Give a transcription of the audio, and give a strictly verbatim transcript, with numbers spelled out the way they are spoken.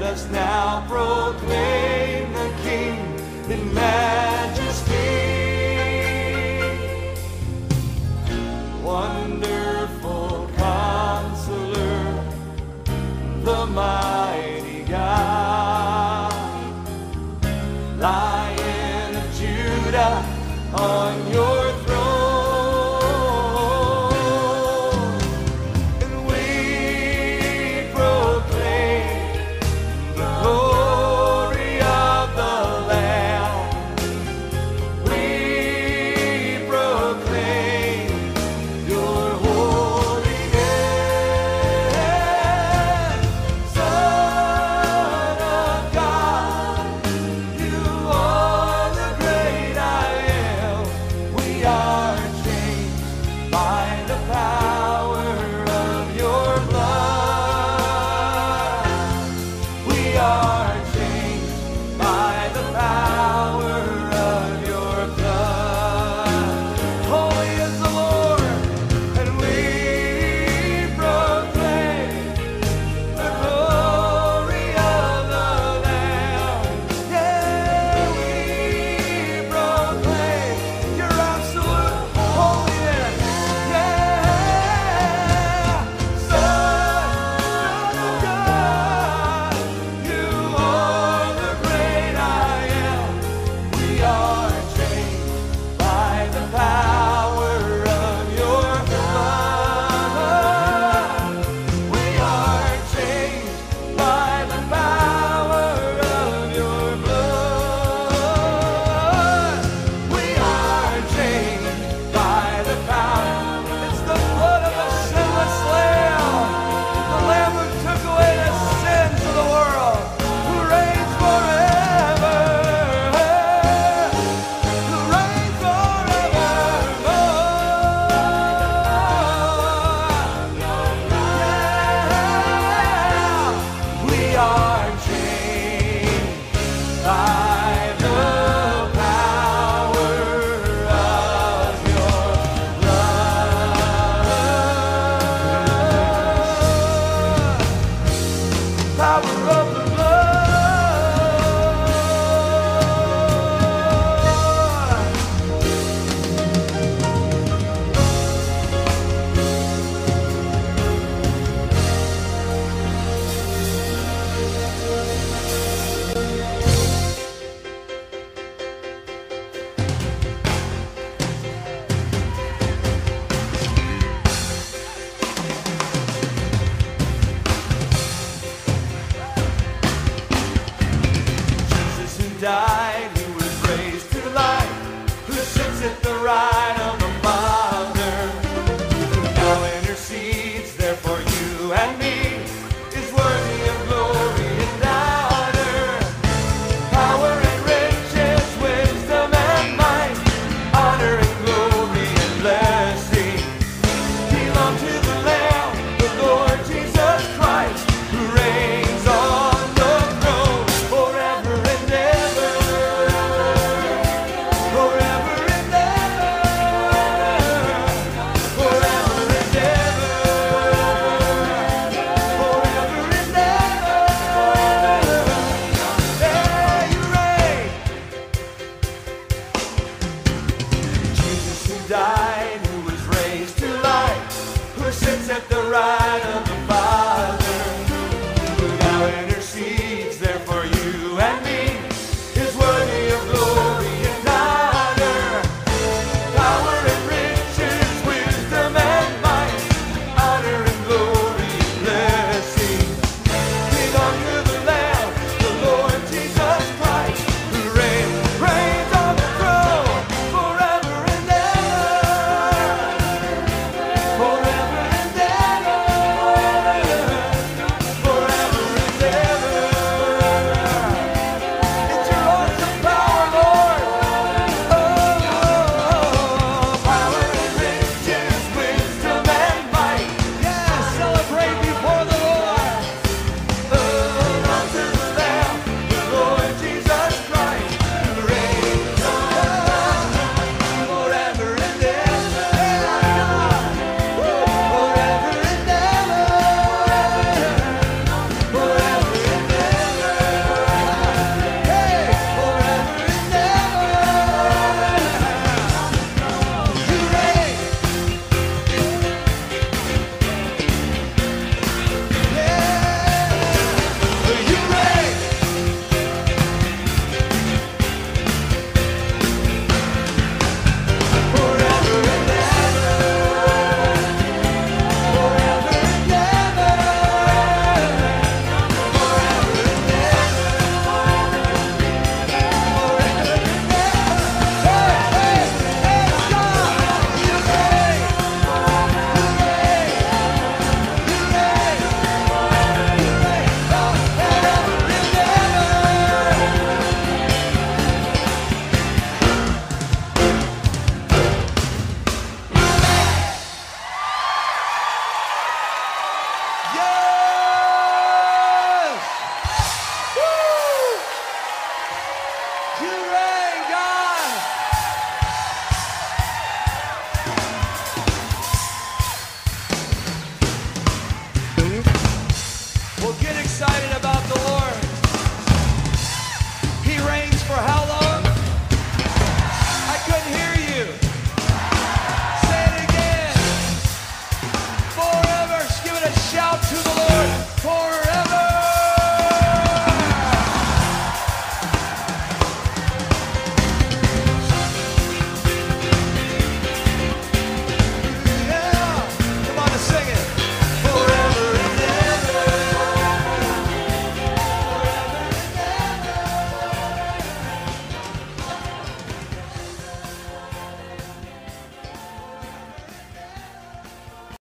us now proclaim the King in majesty. Wonderful Counselor, the mighty God, Lion of Judah, on your throne. Died, who was raised to life, who sits at the right of the Father, who now intercedes there for you and me, is worthy of glory and honor, power and riches, wisdom and might, honor and glory and blessing belong to the Lamb, the Lord Jesus Christ, who reigns on the throne forever and ever. Died, who was raised to life, who sits at the right of